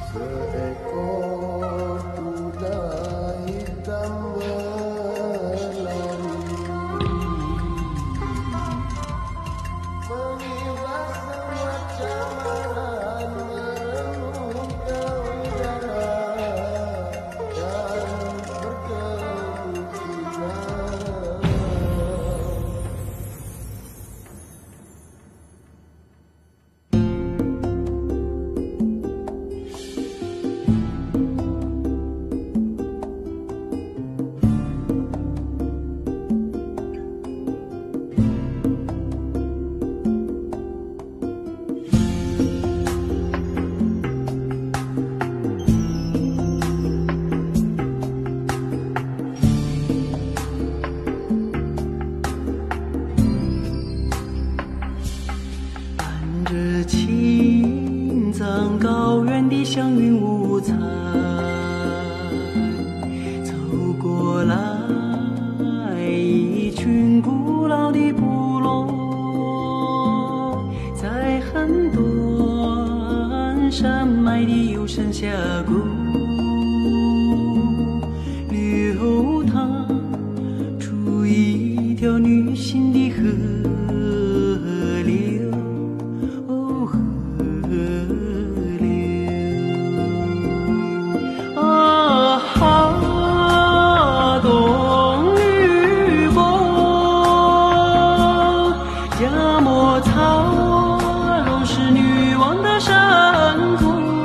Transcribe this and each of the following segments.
Seekor kuda hitam berlari mengibas semua camaran merenung ke udara dan berkerukunan. 青藏高原的祥云五彩，走过来一群古老的部落，在很短山脉的幽深峡谷流淌出一条女性的河流。加莫草榕是女王的山谷，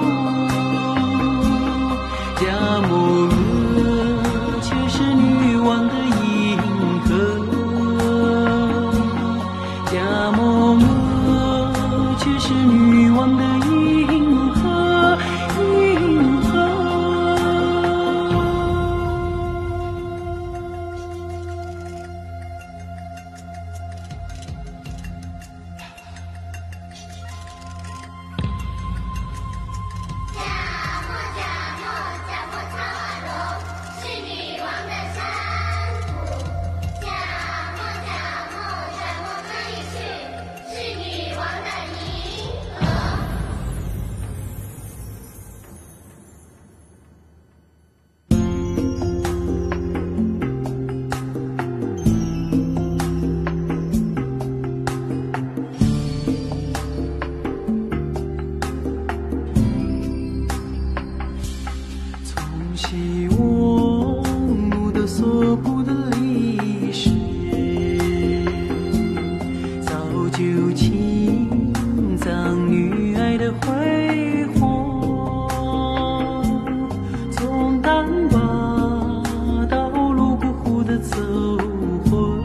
加莫额却是女王的银河，加莫额却是女王的银河，银河。希望路的所布的历史，造就青藏女爱的辉煌。从丹巴到泸沽湖的走婚，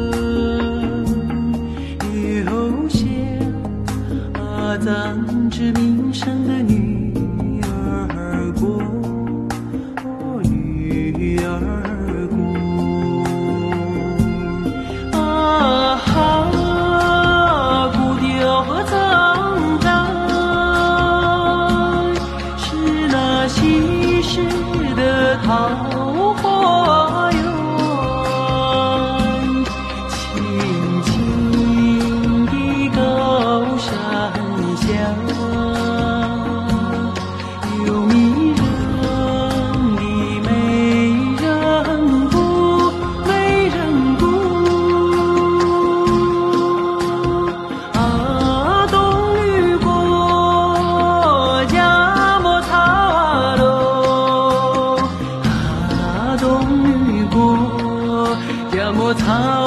留下阿赞之名声的女儿国。女儿国啊哈，古调和苍山是那稀世的桃花源，青青的高山下有迷人加莫草